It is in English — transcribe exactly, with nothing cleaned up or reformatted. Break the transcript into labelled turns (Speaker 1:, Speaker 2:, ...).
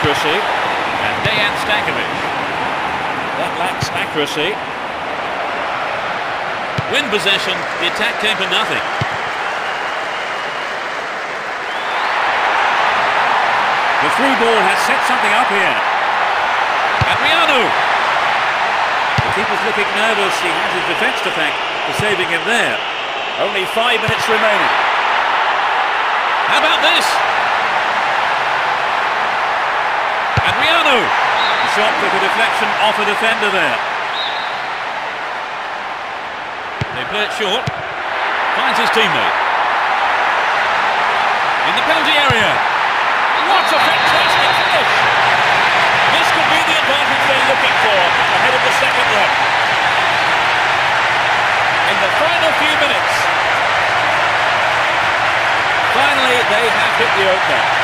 Speaker 1: accuracy. And Dejan Stankovic. That lacks accuracy. Win possession, the attack came for nothing. The through ball has set something up here. Adriano. The keeper's looking nervous. He has his defence to thank for saving him there. Only five minutes remaining. How about this? Adriano. The shot took a deflection off a defender there. They play it short. Finds his teammate. In the penalty area. What a fantastic finish! This could be the advantage they're looking for ahead of the second leg. In the final few minutes, finally they have hit the opener.